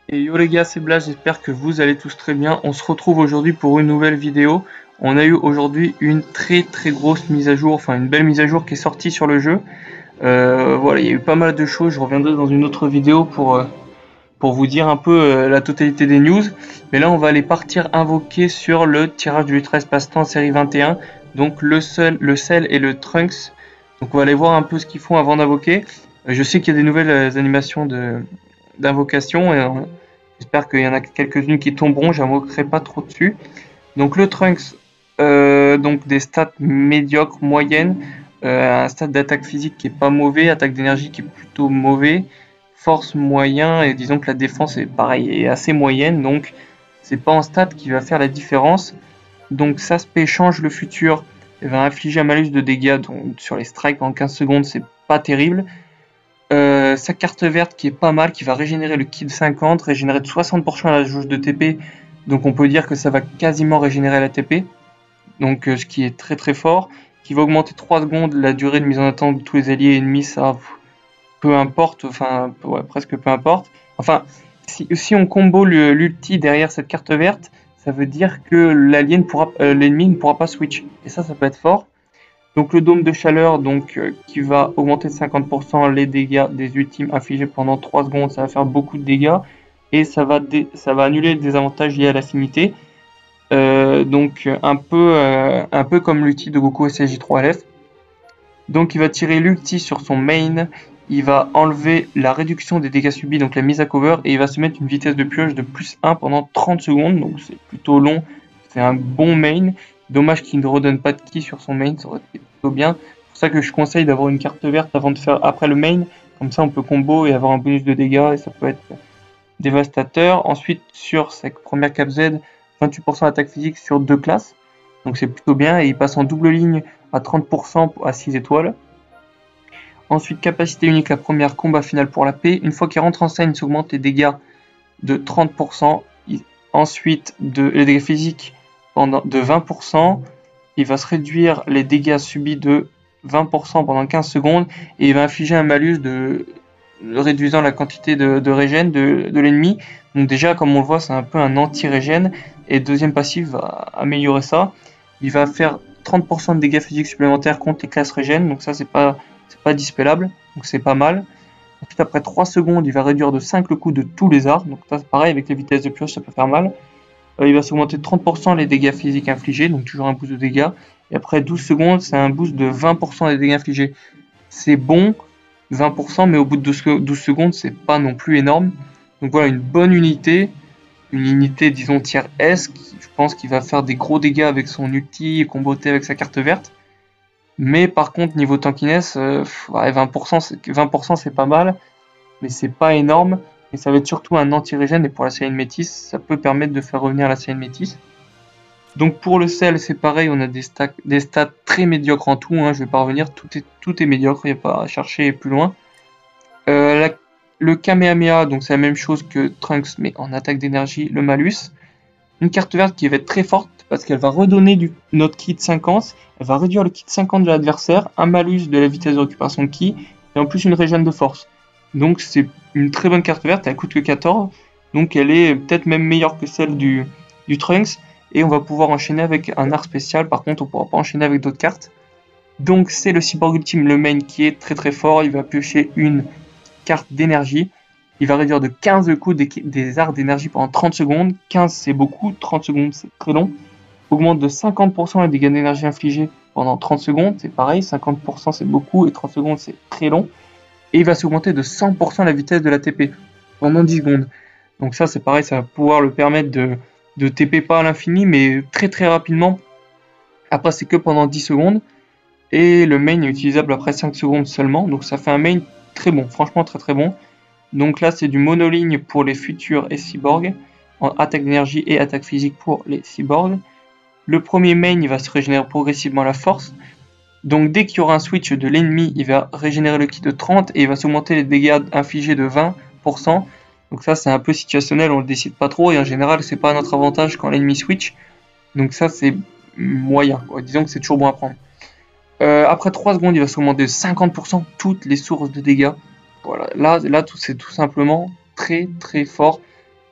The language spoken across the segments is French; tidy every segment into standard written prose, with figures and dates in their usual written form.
Et yo les gars, c'est Blas, j'espère que vous allez tous très bien. On se retrouve aujourd'hui pour une nouvelle vidéo. On a eu aujourd'hui une très grosse mise à jour, enfin une belle mise à jour qui est sortie sur le jeu. Voilà, il y a eu pas mal de choses, je reviendrai dans une autre vidéo pour vous dire un peu la totalité des news. Mais là on va aller partir invoquer sur le tirage du Ultra Espace-Temps série 21. Donc le Cell et le Trunks. Donc on va aller voir un peu ce qu'ils font avant d'invoquer. Je sais qu'il y a des nouvelles animations d'invocation et j'espère qu'il y en a quelques-unes qui tomberont, j'invoquerai pas trop dessus. Donc le Trunks, donc des stats médiocres, moyennes, un stat d'attaque physique qui est pas mauvais, attaque d'énergie qui est plutôt mauvais, force moyen et disons que la défense est pareil, est assez moyenne, donc c'est pas un stat qui va faire la différence. Donc Saspé change le futur et va infliger un malus de dégâts donc, sur les strikes en 15 secondes, c'est pas terrible. Sa carte verte qui est pas mal, qui va régénérer le kit 50, régénérer de 60% la jauge de TP, donc on peut dire que ça va quasiment régénérer la TP, donc ce qui est très fort, qui va augmenter 3 secondes la durée de mise en attente de tous les alliés ennemis, ça peu importe, enfin ouais, presque peu importe. Enfin, si on combo l'ulti derrière cette carte verte, ça veut dire que l'ennemi ne pourra pas switch, et ça peut être fort. Donc le dôme de chaleur qui va augmenter de 50% les dégâts des ultimes infligés pendant 3 secondes, ça va faire beaucoup de dégâts et ça va annuler les désavantages liés à l'affinité. Un peu comme l'ulti de Goku SSJ3LF. Donc il va tirer l'ulti sur son main, il va enlever la réduction des dégâts subis, donc la mise à cover, et il va se mettre une vitesse de pioche de plus 1 pendant 30 secondes, donc c'est plutôt long, c'est un bon main. Dommage qu'il ne redonne pas de ki sur son main, ça aurait été plutôt bien. C'est pour ça que je conseille d'avoir une carte verte avant de faire après le main, comme ça on peut combo et avoir un bonus de dégâts, et ça peut être dévastateur. Ensuite, sur sa première cap Z, 28% d'attaque physique sur 2 classes, donc c'est plutôt bien, et il passe en double ligne à 30% à 6 étoiles. Ensuite, capacité unique, la première, combat final pour la paix. Une fois qu'il rentre en scène, il s'augmente les dégâts de 30%. Ensuite, les dégâts physiques de 20%. Il va se réduire les dégâts subis de 20% pendant 15 secondes. Et il va infliger un malus de réduisant la quantité de régène de l'ennemi. Donc déjà, comme on le voit, c'est un peu un anti-régène. Et deuxième passif va améliorer ça. Il va faire 30% de dégâts physiques supplémentaires contre les classes régène. Donc ça, c'est pas dispellable, donc c'est pas mal. Ensuite, après 3 secondes, il va réduire de 5 le coût de tous les arts, donc ça c'est pareil, avec les vitesses de pioche ça peut faire mal. Il va s'augmenter de 30% les dégâts physiques infligés, donc toujours un boost de dégâts. Et après 12 secondes, c'est un boost de 20% des dégâts infligés. C'est bon, 20%, mais au bout de 12 secondes, c'est pas non plus énorme. Donc voilà, une unité disons tier S, je pense qu'il va faire des gros dégâts avec son ulti et comboter avec sa carte verte. Mais par contre, niveau tankiness, 20%, 20% c'est pas mal, mais c'est pas énorme. Et ça va être surtout un anti-régène. Et pour la série de Métis, ça peut permettre de faire revenir la série de Métis. Donc pour le sel, c'est pareil, on a des stats très médiocres en tout. Hein, je vais pas revenir, tout est médiocre, il n'y a pas à chercher plus loin. Le Kamehameha, donc c'est la même chose que Trunks, mais en attaque d'énergie, le malus. Une carte verte qui va être très forte parce qu'elle va redonner notre kit 50, elle va réduire le kit 50 de l'adversaire, un malus de la vitesse de récupération de ki, et en plus une régène de force. Donc c'est une très bonne carte verte, elle coûte que 14, donc elle est peut-être même meilleure que celle du Trunks, et on va pouvoir enchaîner avec un art spécial, par contre on ne pourra pas enchaîner avec d'autres cartes. Donc c'est le Cyborg Ultime, le main qui est très fort, il va piocher une carte d'énergie, il va réduire de 15 le coût des arts d'énergie pendant 30 secondes. 15 c'est beaucoup, 30 secondes c'est très long. Augmente de 50% les dégâts d'énergie infligés pendant 30 secondes, c'est pareil, 50% c'est beaucoup et 30 secondes c'est très long. Et il va s'augmenter de 100% la vitesse de la TP pendant 10 secondes. Donc ça c'est pareil, ça va pouvoir le permettre de TP pas à l'infini mais très rapidement. Après c'est que pendant 10 secondes. Et le main est utilisable après 5 secondes seulement. Donc ça fait un main très bon, franchement très bon. Donc là, c'est du monoligne pour les futurs et cyborgs, en attaque d'énergie et attaque physique pour les cyborgs. Le premier main, il va se régénérer progressivement la force. Donc dès qu'il y aura un switch de l'ennemi, il va régénérer le kit de 30 et il va s'augmenter les dégâts infligés de 20%. Donc ça, c'est un peu situationnel, on le décide pas trop et en général, c'est pas à notre avantage quand l'ennemi switch. Donc ça, c'est moyen, quoi. Disons que c'est toujours bon à prendre. Après 3 secondes, il va s'augmenter de 50% toutes les sources de dégâts. Voilà, là c'est tout simplement très fort.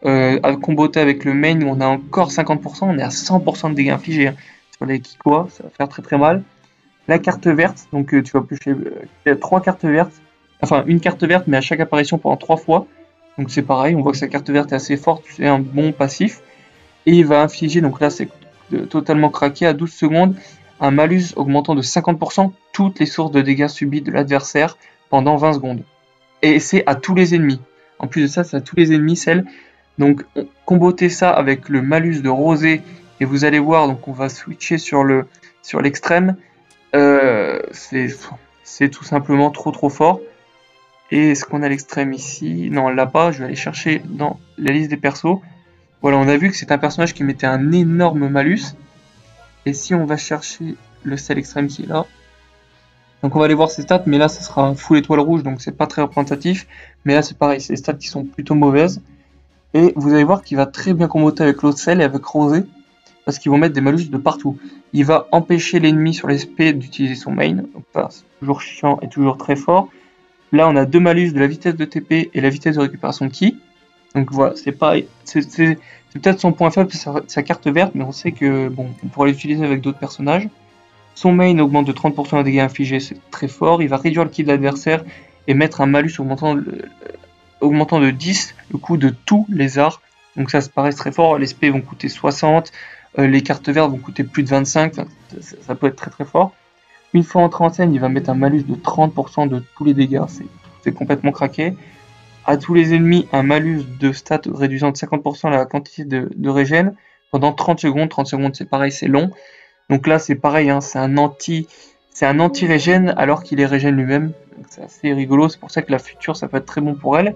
à comboter avec le main où on a encore 50%, on est à 100% de dégâts infligés hein, sur les Kikoa, ça va faire très très mal. La carte verte, donc tu vas piocher 3 cartes vertes, enfin une carte verte mais à chaque apparition pendant 3 fois. Donc c'est pareil, on voit que sa carte verte est assez forte, c'est un bon passif. Et il va infliger, donc là c'est totalement craqué, à 12 secondes, un malus augmentant de 50% toutes les sources de dégâts subis de l'adversaire pendant 20 secondes. Et c'est à tous les ennemis. En plus de ça, c'est à tous les ennemis celle. Donc combotez ça avec le malus de Rosé et vous allez voir, donc on va switcher sur l'extrême. C'est tout simplement trop fort. Et est-ce qu'on a l'extrême ici? Non, on l'a pas, je vais aller chercher dans la liste des persos. Voilà, on a vu que c'est un personnage qui mettait un énorme malus. Et si on va chercher le sel extrême qui est là, donc on va aller voir ses stats, mais là ça sera un full étoile rouge, donc c'est pas très représentatif. Mais là c'est pareil, c'est des stats qui sont plutôt mauvaises. Et vous allez voir qu'il va très bien comboter avec l'autre sel et avec Rosé, parce qu'ils vont mettre des malus de partout. Il va empêcher l'ennemi sur les SP d'utiliser son main, donc ça c'est toujours chiant et toujours très fort. Là on a deux malus de la vitesse de TP et la vitesse de récupération de ki. Donc voilà, c'est pareil, c'est peut-être son point faible, sa carte verte, mais on sait que bon, on pourra l'utiliser avec d'autres personnages. Son main augmente de 30% les dégâts infligés, c'est très fort. Il va réduire le ki de l'adversaire et mettre un malus augmentant de 10 le coût de tous les arts. Donc ça paraît très fort. Les SP vont coûter 60, les cartes vertes vont coûter plus de 25, ça peut être très fort. Une fois entré en scène, il va mettre un malus de 30% de tous les dégâts, c'est complètement craqué. À tous les ennemis, un malus de stats réduisant de 50% la quantité de régène pendant 30 secondes. 30 secondes, c'est pareil, c'est long. Donc là, c'est pareil, hein, c'est un anti-régène alors qu'il est régène lui-même. C'est assez rigolo, c'est pour ça que la future, ça peut être très bon pour elle.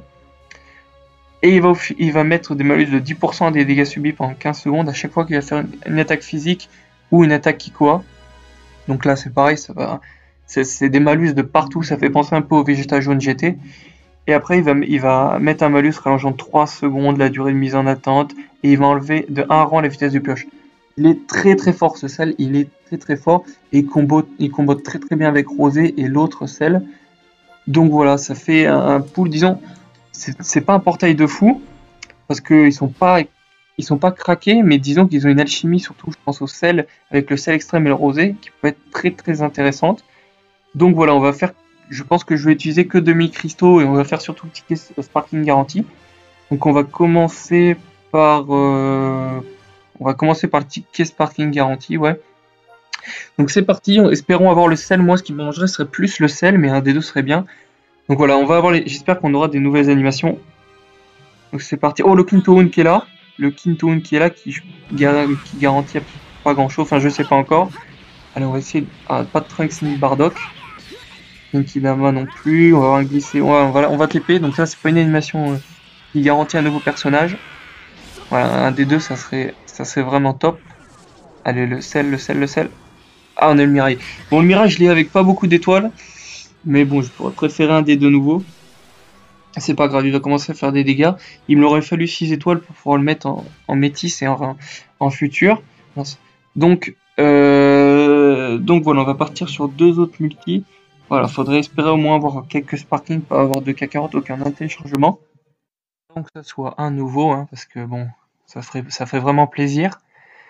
Et il va mettre des malus de 10% des dégâts subis pendant 15 secondes à chaque fois qu'il va faire une attaque physique ou une attaque Kikoa. Donc là, c'est pareil, c'est des malus de partout, ça fait penser un peu au Vegeta jaune GT. Et après, il va mettre un malus rallongeant de 3 secondes la durée de mise en attente. Et il va enlever de 1 rang la vitesse de pioche. Il est très fort ce sel, il est très fort. Et il combote très bien avec Rosé et l'autre sel. Donc voilà, ça fait un pool, disons, c'est pas un portail de fou. Parce qu'ils sont pas craqués, mais disons qu'ils ont une alchimie, surtout je pense au sel, avec le sel extrême et le rosé, qui peut être très intéressante. Donc voilà, on va faire... Je pense que je vais utiliser que demi-cristaux et on va faire surtout le ticket Sparking Garantie. Donc on va commencer par le ticket Sparking Garantie, ouais. Donc c'est parti, espérons avoir le sel. Moi ce qui me mangerait serait plus le sel, mais un des deux serait bien. Donc voilà, on va avoir j'espère qu'on aura des nouvelles animations. Donc c'est parti. Oh, le Kintoon qui est là. Le Kintoon qui est là, qui garantit pas grand chose, enfin je sais pas encore. Allez, on va essayer. Ah, pas de Trunks ni Bardock. Kinkidama non plus, on va avoir un glissé, on va TP, donc ça c'est pas une animation qui garantit un nouveau personnage. Voilà, un des deux ça serait vraiment top. Allez, le sel. Ah, on a le Mirai. Bon, le Mirai je l'ai avec pas beaucoup d'étoiles, mais bon, je pourrais préférer un des deux nouveaux. C'est pas grave, il va commencer à faire des dégâts. Il me l'aurait fallu 6 étoiles pour pouvoir le mettre en métis et en futur. Donc voilà, on va partir sur deux autres multis. Voilà, faudrait espérer au moins avoir quelques sparkings, pas avoir de K40, aucun téléchargement. Donc que ça soit un nouveau, hein, parce que bon, ça ferait vraiment plaisir.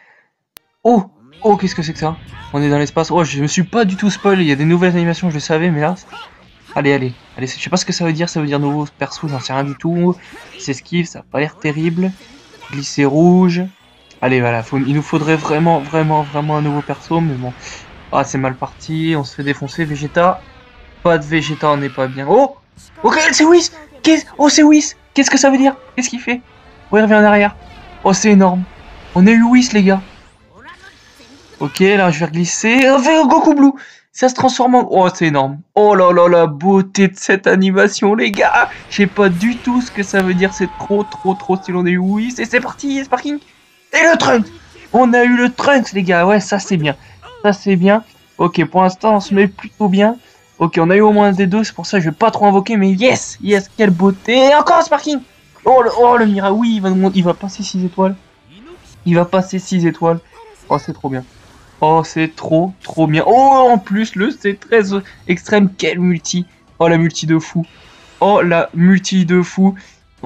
Oh, qu'est-ce que c'est que ça? On est dans l'espace. Oh, je me suis pas du tout spoil, il y a des nouvelles animations, je le savais, mais là... Allez, je sais pas ce que ça veut dire nouveau perso, j'en sais rien du tout. C'est esquive, ça a pas l'air terrible. Glisser rouge. Allez, voilà, il nous faudrait vraiment un nouveau perso, mais bon... Ah, c'est mal parti, on se fait défoncer. Vegeta. Pas de Vegeta, on n'est pas bien. Oh, ok, c'est Whis. C'est Whis. Qu'est-ce que ça veut dire? Qu'est-ce qu'il fait? Oh, il revient en arrière. Oh, c'est énorme. On a eu Whis, les gars. Ok, là, je vais glisser. Goku Blue. Ça se transforme en... Oh, c'est énorme. Oh là là, la beauté de cette animation, les gars. Je sais pas du tout ce que ça veut dire. C'est trop stylé. On a eu Whis. Et c'est parti, Sparking. Et le Trunks. On a eu le Trunks, les gars. Ouais, ça, c'est bien. Ok, pour l'instant on se met plutôt bien. Ok, on a eu au moins un des deux, c'est pour ça que je vais pas trop invoquer, mais yes, quelle beauté. Et encore un Sparking. Oh le Mira, oui, il va passer 6 étoiles. Oh, c'est trop bien. Oh, c'est trop bien. Oh, en plus, le C13 extrême, quel multi. Oh, la multi de fou.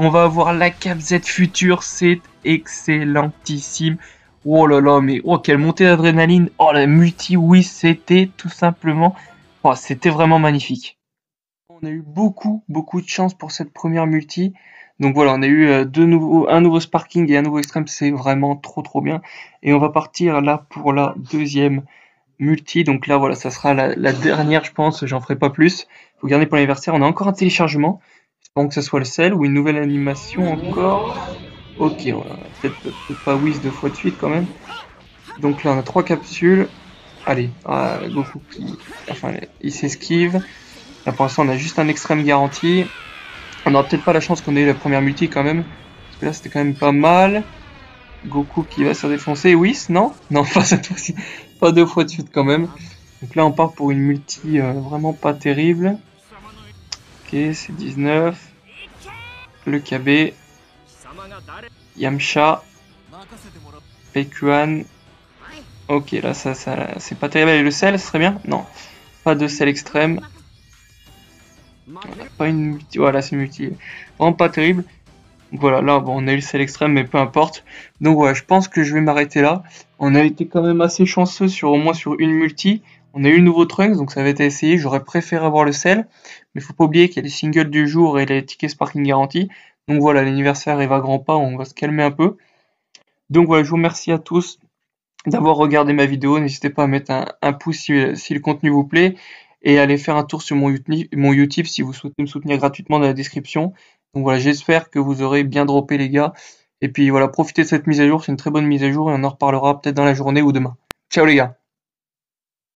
On va avoir la Cap Z future, c'est excellentissime. Oh là là, mais oh, quelle montée d'adrénaline. Oh, la multi, oui, c'était tout simplement... Oh, c'était vraiment magnifique. On a eu beaucoup de chance pour cette première multi. Donc voilà, on a eu un nouveau Sparking et un nouveau Extreme, c'est vraiment trop bien. Et on va partir là pour la deuxième multi. Donc là, voilà, ça sera la dernière, je pense, j'en ferai pas plus. Faut garder pour l'anniversaire. On a encore un téléchargement. Espérons que ce soit le sel ou une nouvelle animation encore. Ok, on va peut-être pas Whis 2 fois de suite quand même. Donc là, on a 3 capsules. Allez, Goku enfin, il s'esquive. Là, pour l'instant, on a juste un extrême garanti. On n'aura peut-être pas la chance qu'on ait eu la première multi quand même. Parce que là, c'était quand même pas mal. Goku qui va se défoncer. Whis, non? Non, pas cette fois-ci. Pas 2 fois de suite quand même. Donc là, on part pour une multi vraiment pas terrible. Ok, c'est 19. Le KB. Yamcha. Pekuan. Ok, là, ça c'est pas terrible. Et le sel, ce serait bien? Non. Pas de sel extrême. Voilà, pas une multi. Voilà, c'est une multi. Vraiment pas terrible. Donc voilà, là, bon, on a eu le sel extrême, mais peu importe. Donc voilà, je pense que je vais m'arrêter là. On a été quand même assez chanceux sur au moins sur une multi. On a eu le nouveau Trunks, donc ça avait été essayé. J'aurais préféré avoir le sel. Mais faut pas oublier qu'il y a les singles du jour et les tickets Sparking garantis. Donc voilà, l'anniversaire arrive à grands pas, on va se calmer un peu. Donc voilà, je vous remercie à tous d'avoir regardé ma vidéo. N'hésitez pas à mettre un pouce si le contenu vous plaît et allez faire un tour sur mon YouTube si vous souhaitez me soutenir gratuitement dans la description. Donc voilà, j'espère que vous aurez bien droppé les gars. Et puis voilà, profitez de cette mise à jour, c'est une très bonne mise à jour et on en reparlera peut-être dans la journée ou demain. Ciao les gars!